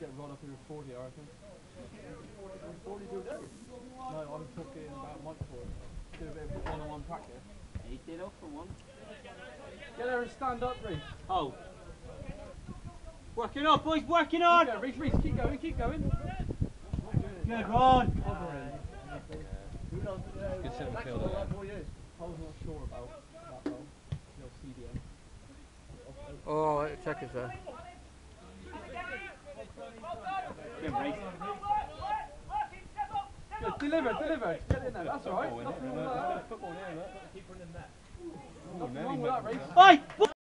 get rolled up here with 40, I reckon. 42 days? No, I was talking about Mike for do a bit of one-on-one practice. He did off for one. Get there and stand up, Reece. Oh. Working on, boys, working on! Yeah, Reece, keep going, keep going. Good one! Good centre fielder. I was not sure about that goal. Your CDM. Oh, check it there. Good, Reece. Good, deliver. Get in there, that's alright. Nothing wrong with that. Football here, look. Nothing wrong with that, Reece. Oi!